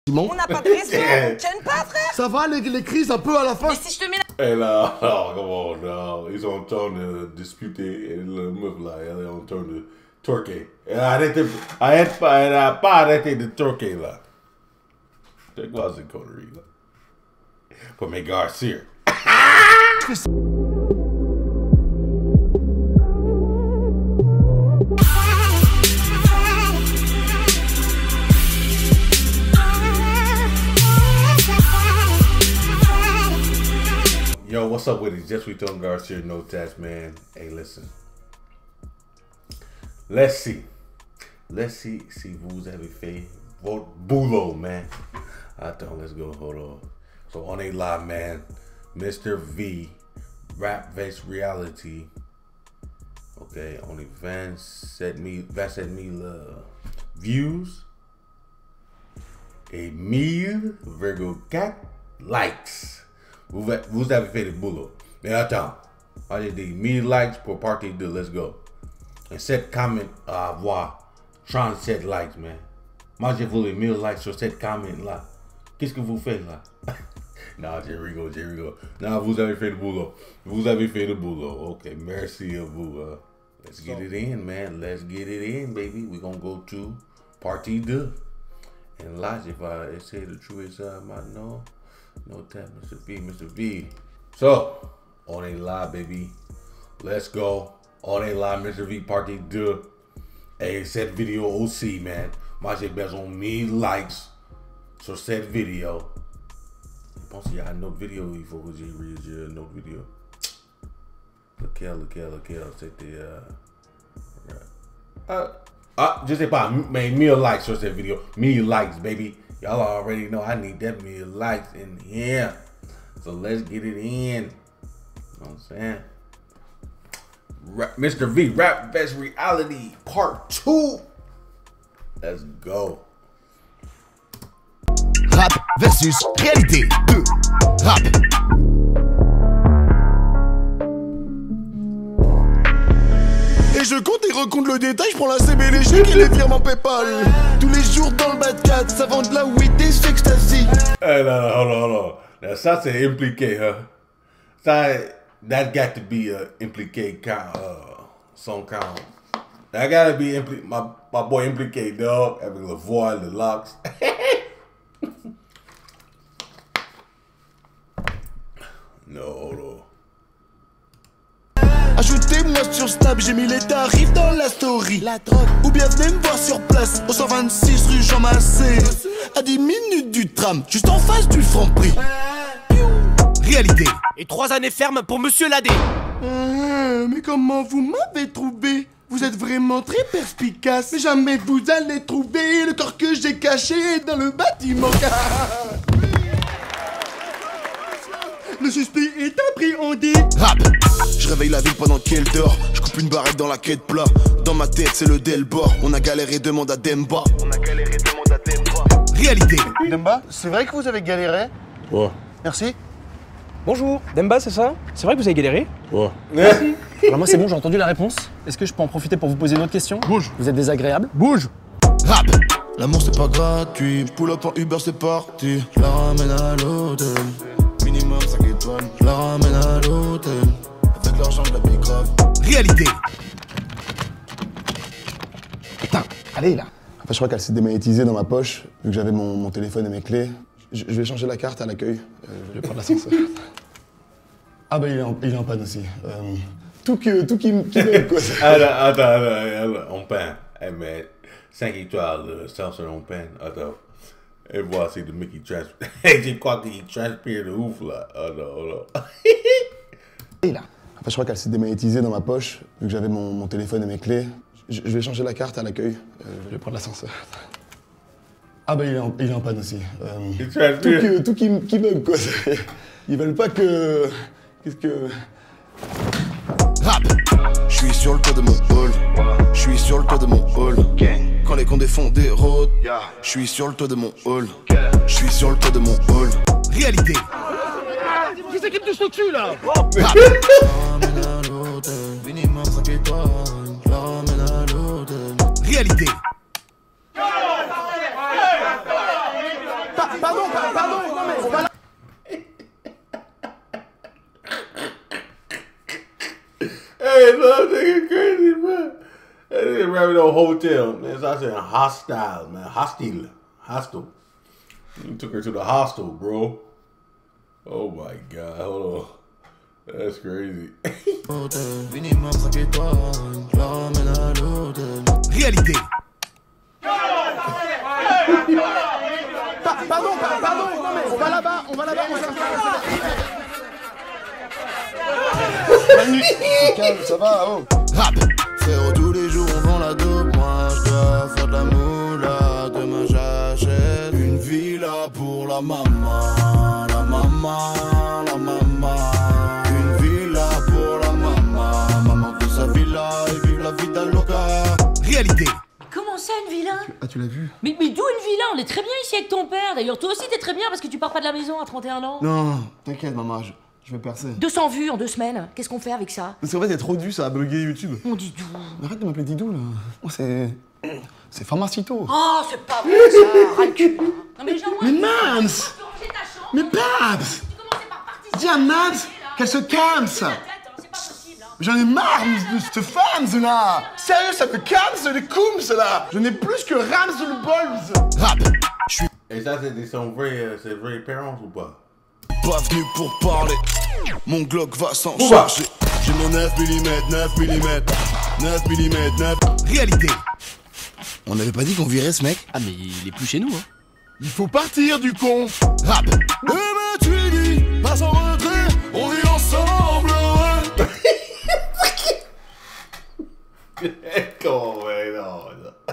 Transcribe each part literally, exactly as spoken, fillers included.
On n'a pas de respect, on tienne pas, frère. Ça va, les, les crises un peu à la fin. Mais si je te mets la... Et là, oh, come on, no. Ils sont en train de disputer et le meuf là, elle est en train de twerker. Elle a arrêté, arrête pas, elle a pas arrêté de twerker là. C'est quoi cette connerie là? Pour mes Garcia. Yo, what's up with it? Just Returned Garcia, No Tats, man. Hey, listen. Let's see. Let's see si vous avez fait votre boulot, man. Attends, let's go. Hold on. So, on est live, man. Mister V, Rap Vs Reality. Okay, only vingt-sept mille, vingt-sept mille uh, views. Et mille virgule quatre likes. Vous, vous avez fait le boulot. Mais attends, j'ai dit mille likes pour partie deux, let's go. Et sept comments à avoir trente-sept likes, man. Moi, j'ai voulu mille likes sur cette comment là. Qu'est-ce que vous faites là? Non, j'ai rigolé, j'ai rigolé. Non, vous avez fait le boulot. Vous avez fait le boulot. Ok, merci à vous. Uh, let's get it in, man. Let's get it in, baby. We're gonna go to partie deux. Et là, je vais essayer de trouver ça maintenant. No tap, Mister V, Mister V. So, on est là, baby. Let's go. On est là, Mister V, partie deux. Et cette vidéo aussi, man. Moi, j'ai besoin de mille likes sur cette vidéo. Je pense qu'il y a une autre vidéo. Il faut que j'ai réagi une autre vidéo. Lequel, lequel, lequel. C'était... Uh, uh, ah, je sais pas, mais mille likes sur cette vidéo. mille likes, baby. Y'all already know I need that mille likes in here. So let's get it in. You know what I'm saying? Rap, Mister V, Rap Vs Reality Part two. Let's go. Rap versus réalité deux. Rap. Et je compte et recompte le détail, je prends la C B, les chèques et les virements PayPal. Tous les jours dans le bas de quatre, ça vend de la weed et c'est ecstasy. Hey, no, no, no, no. Now, ça c'est impliqué, huh? Ça, that got to be a impliqué count, uh, song count. That gotta be impli my, my boy impliqué, dog. Avec le voile, le locks. No, no. Ajoutez-moi sur Snap, j'ai mis les tarifs dans la story. La drogue. Ou bien venez me voir sur place, au cent vingt-six rue Jean Massé. À dix minutes du tram, juste en face du Franprix. Réalité. Et trois années ferme pour Monsieur Ladé. Ah, mais comment vous m'avez trouvé? Vous êtes vraiment très perspicace. Mais jamais vous allez trouver le corps que j'ai caché dans le bâtiment. Le suspect est appréhendé. Rap. Je réveille la ville pendant qu'elle dort. Je coupe une barrette dans la quête plat. Dans ma tête c'est le Delbord. On a galéré, demande à Demba. On a galéré, demande à Demba. Réalité. Demba, c'est vrai que vous avez galéré? Ouais. Merci. Bonjour, Demba, c'est ça? C'est vrai que vous avez galéré? Ouais. Merci. Alors moi c'est bon, j'ai entendu la réponse. Est-ce que je peux en profiter pour vous poser une autre question? Bouge. Vous êtes désagréable? Bouge. Rap. L'amour c'est pas gratuit. Pull up en Uber c'est parti. Je la ramène à l'hôtel. Minimum cinq étoiles. Je la ramène à l'hôtel. Avec l'argent de la big grave. Réalité. Putain, allez là. En fait, je crois qu'elle s'est démonétisée dans ma poche, vu que j'avais mon, mon téléphone et mes clés. Je, je vais changer la carte à l'accueil. Euh, je vais prendre l'ascenseur. Ah bah il est en, il est en panne aussi. Euh, tout que, tout qui, qui m'aide quoi. Attends, attends, attends, on peint. Eh mais cinq étoiles, le sensor on peint. Attends. Et voici le mec qui transpire. J'ai crois qu'il transpire de ouf là. Oh non, oh non. Et là. En fait, je crois qu'elle s'est démonétisée dans ma poche, vu que j'avais mon, mon téléphone et mes clés. Je, je vais changer la carte à l'accueil. Euh, je vais prendre l'ascenseur. Ah bah il est en, il est en panne aussi. Euh, tout que, tout qui, qui bug quoi. Ils veulent pas que... Qu'est-ce que... Rap. Je suis sur le toit de mon hall. Je suis sur le toit de mon hall. Quand les condés font des roads. Je suis sur le toit de mon hall. Je suis sur le toit de mon hall. Réalité. Qui c'est qui me touche le cul là? Rap. Réalité. pardon, pardon, non mais on va là. Hey, look, nigga crazy, man. That nigga rapping no hotel, man. So I said hostile, man. Hostile. Hostile. You took her to the hostel, bro. Oh my God, hold on. That's crazy. Réalité. Pa pardon, pardon, non mais on va là-bas, on va là-bas, on s'installe. Calme, ça va, oh. Rap. Frérot, tous les jours on vend la dope. Moi je dois faire de la moula. Demain j'achète une villa pour la maman. La maman, la maman. Une villa pour la maman. Maman veut sa villa et vive la vida loca. Réalité. Comment ça, une villa? Ah, tu l'as vu? Mais, mais d'où une villa? On est très bien ici avec ton père. D'ailleurs, toi aussi, t'es très bien parce que tu pars pas de la maison à trente et un ans. Non, t'inquiète, maman, je, je vais percer. deux cents vues en deux semaines. Qu'est-ce qu'on fait avec ça? Parce qu'en fait, il y a trop de vues, ça a bugué YouTube. On dit d'où? Arrête de m'appeler Didou, là. Moi, c'est. C'est Pharmacito. Oh, c'est pas vrai ça. Ras le cul. Non, mais genre, Mais Mams! ranger ta chambre. Mais Babs! Tu commençais par participer. Dis à Mams qu'elle se calme, ça! C'est pas possible, hein. J'en ai marre de cette femme, là! Sérieux, ça me calme, les coums, là! Je n'ai plus que Rams le Balls! Rap. Je suis Et ça, c'est des sont vrais, euh, c'est vrais parents ou pas? pas venu pour parler. Mon Glock va s'en Ouah. charger. J'ai mon neuf millimètres, neuf millimètres, neuf millimètres, neuf. Réalité. On n'avait pas dit qu'on virait ce mec? Ah, mais il est plus chez nous, hein. Il faut partir du con! Rap. Eh ben tu dis, pas sans retrait, on est ensemble. Come on, man. No, no.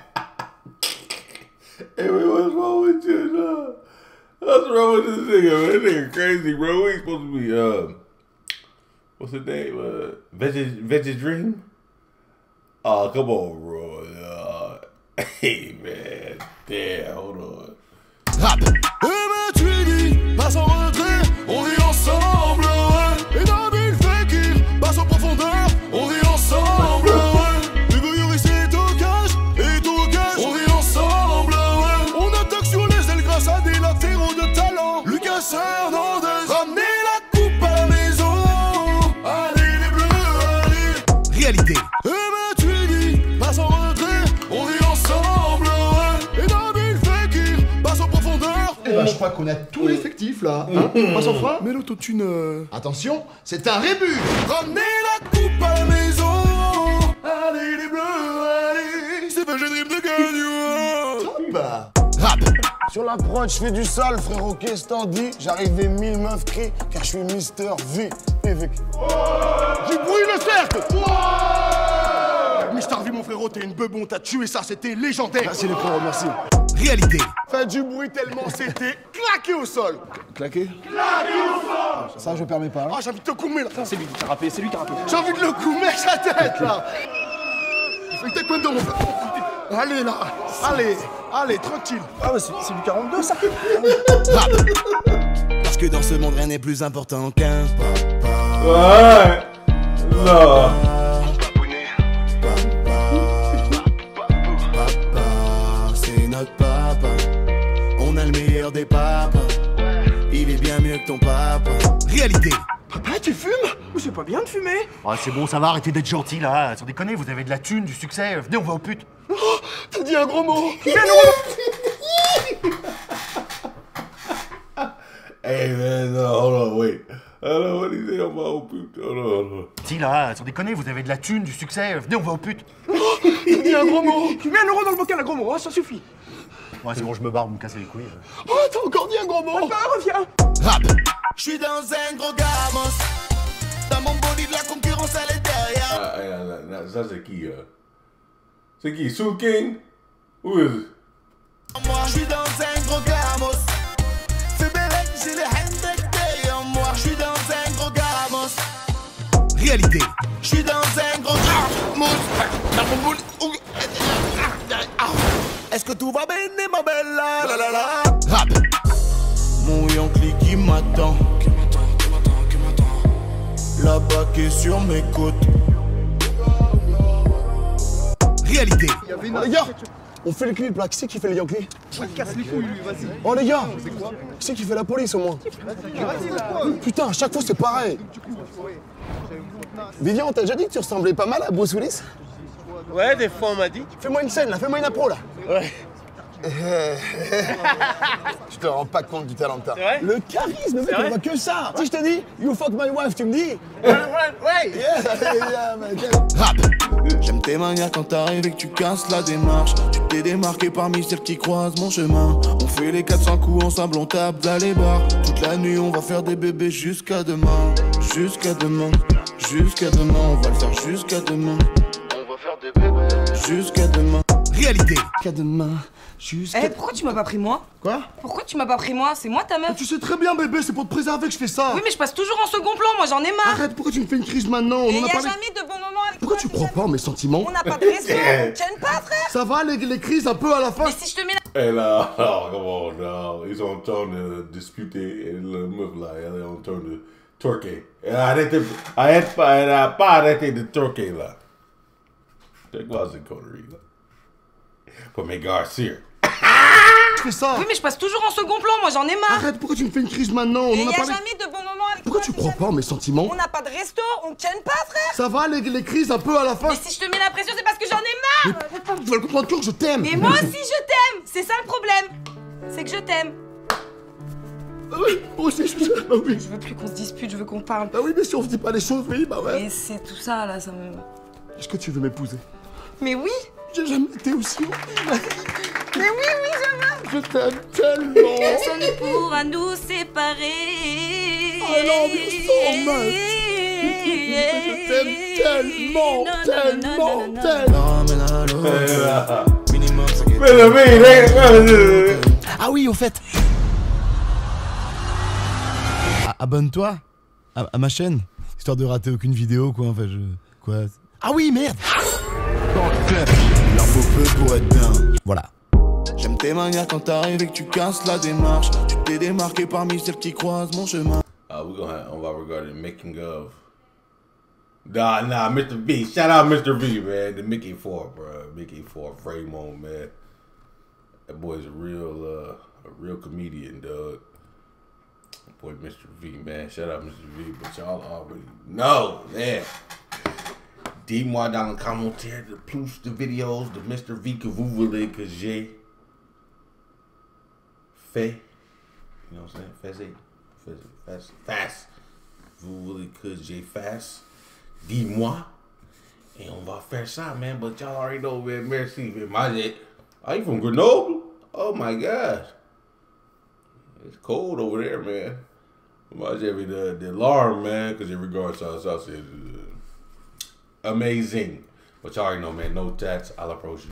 Hey, wait, what's wrong with you, no? What's wrong with this nigga, man? This nigga crazy, bro. We ain't supposed to be, uh, what's his name? Uh, Veggie, Veggie Dream? Oh, come on, bro. Uh, hey, man. Damn, hold on. Rap. Eh ben tu dis, pas sans retrait, on est ensemble. Et dans mille faits qui passent en profondeur, on est ensemble. Hugo Yoris est au cage, et au cage, on est ensemble. On attaque sur les ailes grâce à des latéraux de talent. Lucas Hernandez, ramenez la coupe à la maison. Allez les bleus, allez. Réalité. Eh ben tu dis, pas sans retrait, on est ensemble. Et dans mille faits qui passent en profondeur. Eh ben, je crois qu'on a tout l'effectif, là. Hein? Pas sans frein? Mais l'autotune... Euh... Attention, c'est un rébut! Ramenez la coupe à la maison. Allez les bleus, allez. C'est pas je dream de gagner. Bah. Rap. Sur la prod, je fais du sale, frérot, qu'est-ce t'en dis? J'arrivais mille meufs crient, car je suis Mister V. Avec... Du bruit le cercle! Mister V, mon frérot, t'es une bebon, t'as tué ça, c'était légendaire. Merci les frérots, merci. Réalité. Faites du bruit tellement c'était claqué au sol. Claqué? Claqué au sol. Ça, je permets pas. Ah, j'ai envie de te coumer là. C'est lui qui a rappelé, c'est lui qui a rappelé. J'ai envie de le coumer avec sa tête là. Il fait le taekwondo, mon frère. Allez là, allez, allez, tranquille. Ah, ouais, c'est du quarante-deux, ça. Rap. Parce que dans ce monde, rien n'est plus important qu'un papa. Ouais. Non. C'est notre papa. On a le meilleur des papas. Il est bien mieux que ton papa. Réalité. Papa, tu fumes? Mais c'est pas bien de fumer. Ah, c'est bon, ça va, arrêtez d'être gentil là. Sans déconner, vous avez de la thune, du succès. Venez, on va aux putes. Oh, t'as dit un gros mot. Hey, man, no, hold on, wait. Hold on, what do you say about old people? Hold on, hold on. Si là, sans déconner, vous avez de la thune, du succès. Venez, on va aux putes. T'as dit un gros mot. Tu mets un euro dans le bocal à gros mots, hein, ça suffit. Ouais, c'est bon, je me barre, vous me cassez les couilles. Oh, t'as encore dit un gros mot. Bah, reviens. Rap. Je suis dans un gros gamos. Dans mon body de la concurrence, elle est derrière. Ah, ah, ah, ah, ça, c'est qui, euh? C'est qui? Sue King? Who is it? Moi, je suis dans un gros gamos. Fais belle, j'ai les Hendrix derrière moi. Je suis dans un gros gamos. Réalité. Je suis dans un gros gamos. Dans mon body. Est-ce que tout va bien, ma belle? La la la la. Rap. Mon Yankee qui m'attend. Qui m'attend, qui m'attend, qui m'attend. Là-bas qui est sur mes côtes. Réalité. Les gars, on fait le clip là. Qui c'est qui fait les Yankees? Casse les couilles, lui, vas-y. Oh les gars, qui c'est qui fait la police au moins? Putain, à chaque fois c'est pareil. Vivian, on t'a déjà dit que tu ressemblais pas mal à Bruce Willis? Ouais, des fois on m'a dit. Fais-moi une scène là, fais-moi une impro là. Ouais. Tu te rends pas compte du talent que t'as. C'est vrai? Le charisme, mec, on voit que ça. Si je te dis, you fuck my wife, tu me dis? Ouais, ouais. Yeah, yeah, mec. Rap. J'aime tes manières quand t'arrives et que tu casses la démarche. Tu t'es démarqué parmi celles qui croisent mon chemin. On fait les quatre cents coups ensemble, on tape dans les bars. Toute la nuit, on va faire des bébés jusqu'à demain. Jusqu'à demain, jusqu'à demain, on va le faire jusqu'à demain. On va faire des bébés jusqu'à demain. Réalité. Jusqu'à demain, jusqu'à... Eh, pourquoi tu m'as pas pris moi? Quoi? Pourquoi tu m'as pas pris moi? C'est moi ta meuf. Tu sais très bien, bébé, c'est pour te préserver que je fais ça. Oui, mais je passe toujours en second plan, moi j'en ai marre. Arrête, pourquoi tu me fais une crise maintenant? On Et en y a a parlé. jamais de bons moments avec Pourquoi toi. tu c'est crois jamais- pas en mes sentiments? On n'a pas de resto, on tienne pas, frère. Ça va, les, les crises un peu à la fin? Mais si je te mets la... Hey là, oh, come on now. Ils ont en train de disputer et le meuf là, elle est en train de twerker. Elle a arrêté, elle a, elle a pas arrêté de twerker là. C'est quoi cette connerie là? Pour mes Garcia. Je fais ça. Oui, mais je passe toujours en second plan, moi j'en ai marre. Arrête, pourquoi tu me fais une crise maintenant? On Et en y a a parlé. jamais de bons moments avec Pourquoi toi. tu c'est crois jamais- pas en mes sentiments? On n'a pas de resto, on tienne pas, frère. Ça va, les, les crises un peu à la fin? Mais si je te mets la pression, c'est parce que j'en ai marre. Tu vas le comprendre toujours, je t'aime. Mais moi aussi je t'aime. C'est ça le problème. C'est que je t'aime. Ah oui, moi aussi, je t'aime. Bah oui. Je veux plus qu'on se dispute, je veux qu'on parle. Bah oui, mais si on se dit pas les choses, oui, bah ouais. Et c'est tout ça là, ça me... Est-ce que tu veux m'épouser? Mais oui. J'ai jamais été aussi heureux. Mais oui, oui, je veux. Je t'aime tellement. Personne ne pourra nous séparer. I love you so much. Je t'aime tellement, tellement, tellement. Non, mais là, Hey l'eau. là. Minimum, ça fait- Mais le mec, Ah oui, au fait. Ah, abonne-toi à, à ma chaîne, histoire de rater aucune vidéo, quoi. Enfin, je. Quoi. Ah oui, merde. Il en faut peu pour être bien. Voilà. J'aime tes manières quand t'arrives et que tu casses la démarche. Tu t'es démarqué parmi celles qui croisent mon chemin. Uh, we're gonna have, on va regarder making of. Nah, nah, Mister V. Shout out Mister V, man. The Mickey Four, bro. Mickey Four, Fremont, man. That boy's a real, uh, a real comedian, dog. Boy, Mister V, man. Shout out Mister V, but y'all already know, man. Dis-moi dans les commentaires de plus de vidéos de Mister V que vous voulez que j'ai fait. You know what I'm saying? Faisé. Faisé. Fast. Fast. Vous voulez que j'ai fast? Dis-moi. Et on va faire ça, man. But y'all already know, man. Merci, man. My jet. Are you from Grenoble? Oh my gosh. It's cold over there, man. My jet, the, the alarm, man. Because in regards to us, I said, uh, amazing. But y'all already know, man. No tats. I'll approach you.